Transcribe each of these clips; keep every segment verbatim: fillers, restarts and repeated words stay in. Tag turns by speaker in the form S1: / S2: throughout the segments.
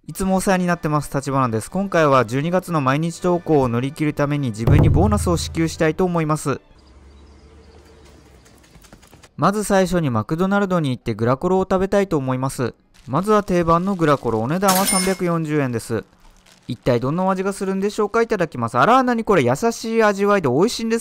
S1: いつもお世話になってます。立花です。今回はじゅうにがつの毎日投稿を乗り切るために自分にボーナスを支給したいと思います。まず最初にマクドナルドに行ってグラコロを食べたいと思います。まずは定番のグラコロ、お値段はさんびゃくよんじゅうえんです。一体どんなお味がするんでしょうか。いただきます。あらー、なにこれ、優しい味わいで美味しいんです。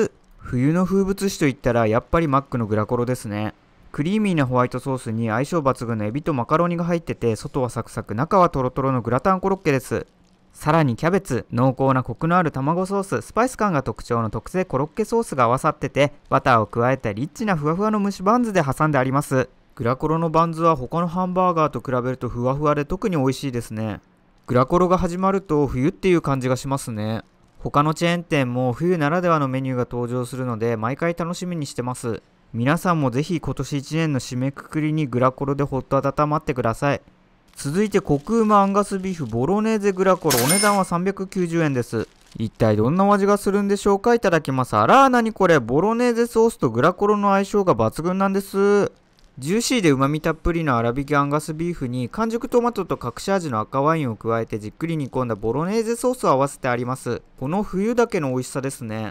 S1: 冬の風物詩といったらやっぱりマックのグラコロですね。クリーミーなホワイトソースに相性抜群のエビとマカロニが入ってて、外はサクサク中はトロトロのグラタンコロッケです。さらにキャベツ、濃厚なコクのある卵ソース、スパイス感が特徴の特製コロッケソースが合わさってて、バターを加えたリッチなふわふわの蒸しバンズで挟んであります。グラコロのバンズは他のハンバーガーと比べるとふわふわで特に美味しいですね。グラコロが始まると冬っていう感じがしますね。他のチェーン店も冬ならではのメニューが登場するので毎回楽しみにしてます。皆さんもぜひ今年いちねんの締めくくりにグラコロでほっと温まってください。続いてコクうまアンガスビーフボロネーゼグラコロ、お値段はさんびゃくきゅうじゅうえんです。一体どんなお味がするんでしょうか。いただきます。あらー、なにこれ、ボロネーゼソースとグラコロの相性が抜群なんです。ジューシーでうまみたっぷりの粗挽きアンガスビーフに完熟トマトと隠し味の赤ワインを加えてじっくり煮込んだボロネーゼソースを合わせてあります。この冬だけの美味しさですね。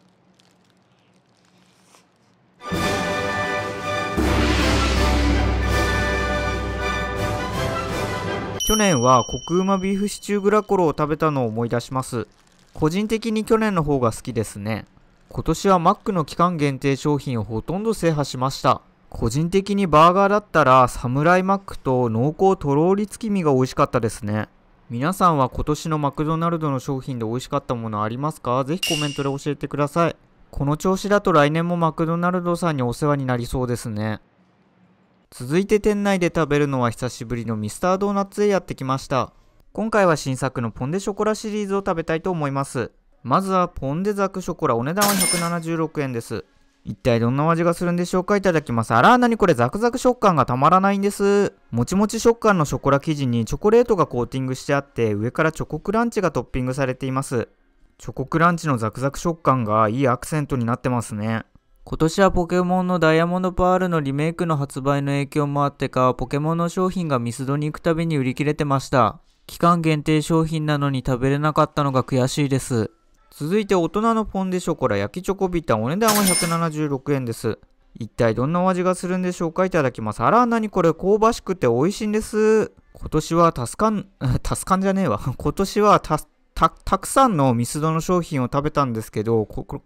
S1: 去年はコクうまビーフシチューグラコロを食べたのを思い出します。個人的に去年の方が好きですね。今年はマックの期間限定商品をほとんど制覇しました。個人的にバーガーだったらサムライマックと濃厚とろーり月見が美味しかったですね。皆さんは今年のマクドナルドの商品で美味しかったものありますか。ぜひコメントで教えてください。この調子だと来年もマクドナルドさんにお世話になりそうですね。続いて店内で食べるのは久しぶりのミスタードーナツへやってきました。今回は新作のポンデショコラシリーズを食べたいと思います。まずはポンデザクショコラ、お値段はひゃくななじゅうろくえんです。一体どんなお味がするんでしょうか。いただきます。あらー、なにこれ、ザクザク食感がたまらないんです。もちもち食感のショコラ生地にチョコレートがコーティングしてあって、上からチョコクランチがトッピングされています。チョコクランチのザクザク食感がいいアクセントになってますね。今年はポケモンのダイヤモンドパールのリメイクの発売の影響もあってか、ポケモンの商品がミスドに行くたびに売り切れてました。期間限定商品なのに食べれなかったのが悔しいです。続いて大人のポンデショコラ焼きチョコビター、お値段はひゃくななじゅうろくえんです。一体どんなお味がするんでしょうか。いただきます。あら、なにこれ、香ばしくて美味しいんです。今年はタスカン、タスカンじゃねえわ。今年はた、た、たくさんのミスドの商品を食べたんですけど、こ、こ、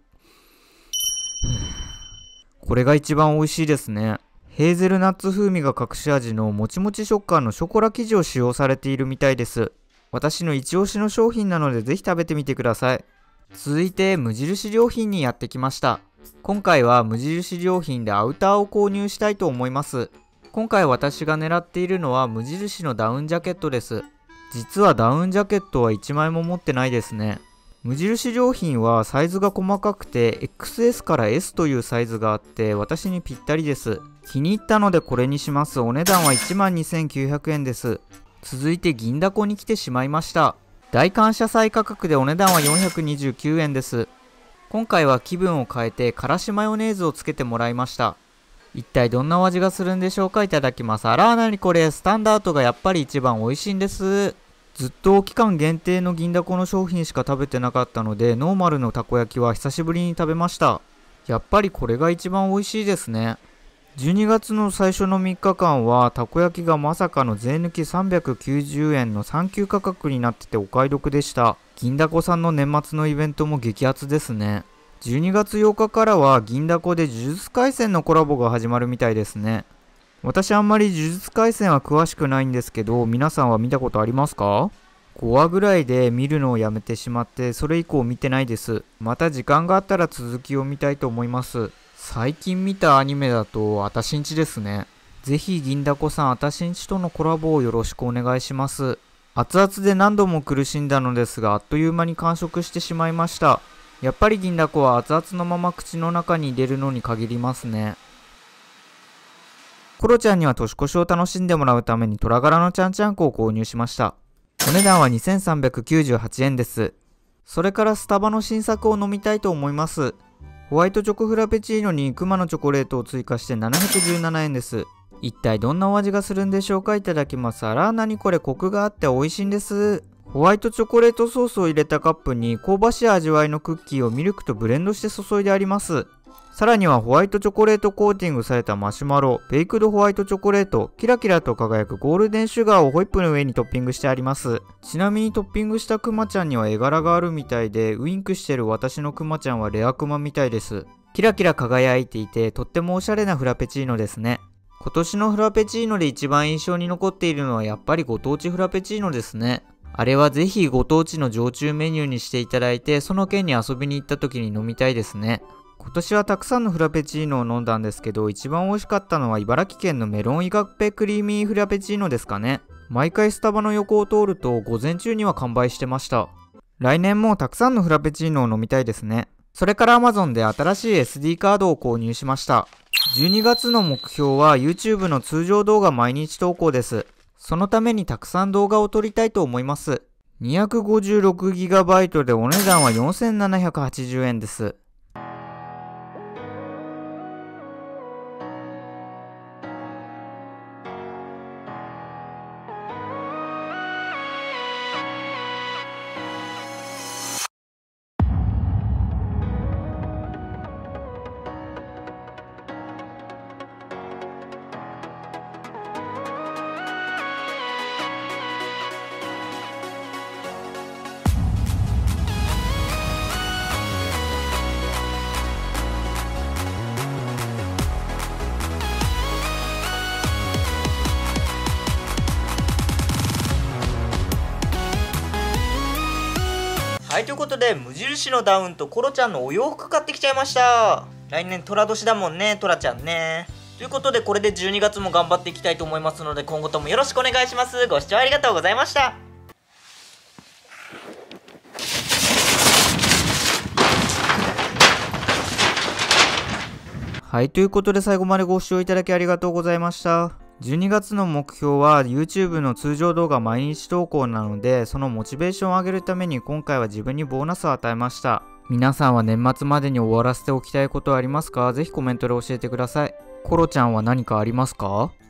S1: これが一番美味しいですね。ヘーゼルナッツ風味が隠し味のもちもち食感のショコラ生地を使用されているみたいです。私の一押しの商品なのでぜひ食べてみてください。続いて無印良品にやってきました。今回は無印良品でアウターを購入したいと思います。今回私が狙っているのは無印のダウンジャケットです。実はダウンジャケットはいちまいも持ってないですね。無印良品はサイズが細かくて エックスエス から エス というサイズがあって私にぴったりです。気に入ったのでこれにします。お値段はいちまんにせんきゅうひゃくえんです。続いて銀だこに来てしまいました。大感謝祭価格でお値段はよんひゃくにじゅうきゅうえんです。今回は気分を変えてからしマヨネーズをつけてもらいました。一体どんなお味がするんでしょうか。いただきます。あらー、なにこれ、スタンダードがやっぱり一番美味しいんです。ずっと期間限定の銀だこの商品しか食べてなかったのでノーマルのたこ焼きは久しぶりに食べました。やっぱりこれが一番美味しいですね。じゅうにがつの最初のみっかかんはたこ焼きがまさかの税抜きさんびゃくきゅうじゅうえんのさん級価格になっててお買い得でした。銀だこさんの年末のイベントも激アツですね。じゅうにがつようかからは銀だこで呪術廻戦のコラボが始まるみたいですね。私あんまり呪術廻戦は詳しくないんですけど、皆さんは見たことありますか？ごわぐらいで見るのをやめてしまってそれ以降見てないです。また時間があったら続きを見たいと思います。最近見たアニメだとあたしんちですね。ぜひ銀だこさんあたしんちとのコラボをよろしくお願いします。熱々で何度も苦しんだのですがあっという間に完食してしまいました。やっぱり銀だこは熱々のまま口の中に入れるのに限りますね。コロちゃんには年越しを楽しんでもらうために虎柄のちゃんちゃんこを購入しました。お値段はにせんさんびゃくきゅうじゅうはちえんです。それからスタバの新作を飲みたいと思います。ホワイトチョコフラペチーノにクマのチョコレートを追加してななひゃくじゅうななえんです。 一体どんなお味がするんでしょうか。いただきます。あら、なにこれ、コクがあって美味しいんです。ホワイトチョコレートソースを入れたカップに香ばしい味わいのクッキーをミルクとブレンドして注いであります。さらにはホワイトチョコレートコーティングされたマシュマロ、ベイクドホワイトチョコレート、キラキラと輝くゴールデンシュガーをホイップの上にトッピングしてあります。ちなみにトッピングしたクマちゃんには絵柄があるみたいで、ウインクしてる私のクマちゃんはレアクマみたいです。キラキラ輝いていて、とってもおしゃれなフラペチーノですね。今年のフラペチーノで一番印象に残っているのはやっぱりご当地フラペチーノですね。あれはぜひご当地の常駐メニューにしていただいて、その県に遊びに行った時に飲みたいですね。今年はたくさんのフラペチーノを飲んだんですけど、一番美味しかったのは茨城県のメロンイガッペクリーミーフラペチーノですかね。毎回スタバの横を通ると午前中には完売してました。来年もたくさんのフラペチーノを飲みたいですね。それから Amazon で新しい エスディー カードを購入しました。じゅうにがつの目標は YouTube の通常動画毎日投稿です。そのためにたくさん動画を撮りたいと思います。にひゃくごじゅうろくギガバイト でお値段はよんせんななひゃくはちじゅうえんです。
S2: はい、ということで無印のダウンとコロちゃんのお洋服買ってきちゃいました。来年寅年だもんね、トラちゃんね。ということでこれでじゅうにがつも頑張っていきたいと思いますので、今後ともよろしくお願いします。ご視聴ありがとうございました。
S1: はい、ということで最後までご視聴いただきありがとうございました。じゅうにがつの目標は YouTube の通常動画毎日投稿なので、そのモチベーションを上げるために今回は自分にボーナスを与えました。皆さんは年末までに終わらせておきたいことはありますか？ぜひコメントで教えてください。コロちゃんは何かありますか？